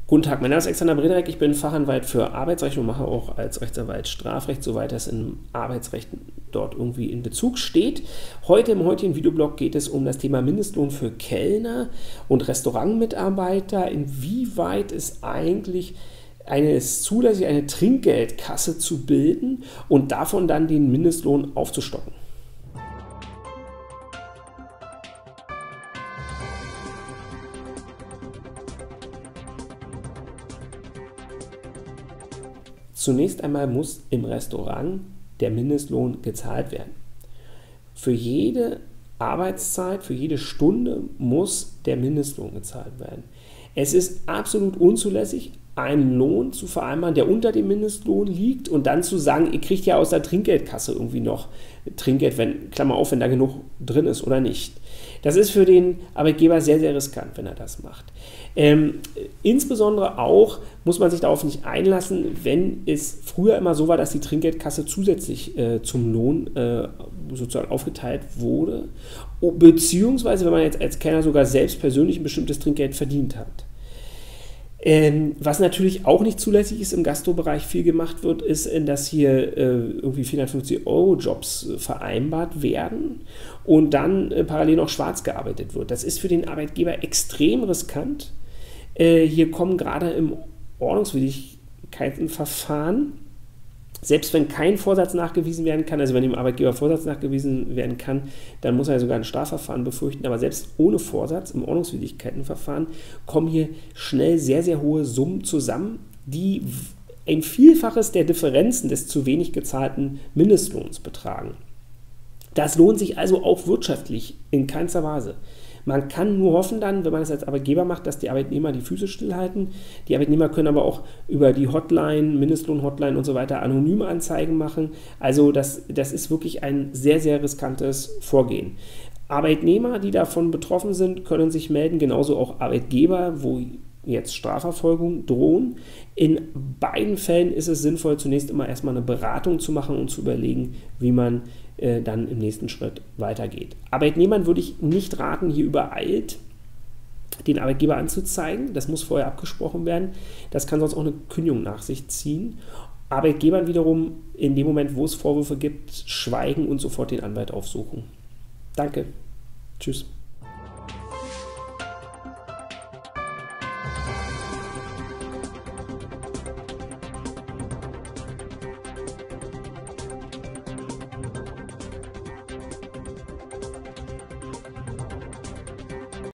Guten Tag, mein Name ist Alexander Brederek, ich bin Fachanwalt für Arbeitsrecht und mache auch als Rechtsanwalt Strafrecht, soweit das im Arbeitsrecht dort irgendwie in Bezug steht. Heute im heutigen Videoblog geht es um das Thema Mindestlohn für Kellner und Restaurantmitarbeiter. Inwieweit ist eigentlich zulässig, eine Trinkgeldkasse zu bilden und davon dann den Mindestlohn aufzustocken? Zunächst einmal muss im Restaurant der Mindestlohn gezahlt werden. Für jede Arbeitszeit, für jede Stunde muss der Mindestlohn gezahlt werden. Es ist absolut unzulässig, einen Lohn zu vereinbaren, der unter dem Mindestlohn liegt und dann zu sagen, ihr kriegt ja aus der Trinkgeldkasse irgendwie noch Trinkgeld, wenn, Klammer auf, wenn da genug drin ist oder nicht. Das ist für den Arbeitgeber sehr, sehr riskant, wenn er das macht. Insbesondere auch muss man sich darauf nicht einlassen, wenn es früher immer so war, dass die Trinkgeldkasse zusätzlich zum Lohn sozusagen aufgeteilt wurde, beziehungsweise wenn man jetzt als Kellner sogar selbst persönlich ein bestimmtes Trinkgeld verdient hat. Was natürlich auch nicht zulässig ist, im Gastrobereich viel gemacht wird, ist, dass hier irgendwie 450-Euro-Jobs vereinbart werden und dann parallel noch schwarz gearbeitet wird. Das ist für den Arbeitgeber extrem riskant. Hier kommen gerade im Ordnungswidrigkeitenverfahren, selbst wenn kein Vorsatz nachgewiesen werden kann, also wenn dem Arbeitgeber Vorsatz nachgewiesen werden kann, dann muss er sogar ein Strafverfahren befürchten, aber selbst ohne Vorsatz im Ordnungswidrigkeitenverfahren kommen hier schnell sehr, sehr hohe Summen zusammen, die ein Vielfaches der Differenzen des zu wenig gezahlten Mindestlohns betragen. Das lohnt sich also auch wirtschaftlich in keinster Weise. Man kann nur hoffen dann, wenn man das als Arbeitgeber macht, dass die Arbeitnehmer die Füße stillhalten. Die Arbeitnehmer können aber auch über die Hotline, Mindestlohn-Hotline und so weiter anonyme Anzeigen machen. Also das ist wirklich ein sehr, sehr riskantes Vorgehen. Arbeitnehmer, die davon betroffen sind, können sich melden, genauso auch Arbeitgeber, wo jetzt Strafverfolgung drohen. In beiden Fällen ist es sinnvoll, zunächst immer erstmal eine Beratung zu machen und zu überlegen, wie man dann im nächsten Schritt weitergeht. Arbeitnehmern würde ich nicht raten, hier übereilt den Arbeitgeber anzuzeigen. Das muss vorher abgesprochen werden. Das kann sonst auch eine Kündigung nach sich ziehen. Arbeitgebern wiederum in dem Moment, wo es Vorwürfe gibt, schweigen und sofort den Anwalt aufsuchen. Danke. Tschüss.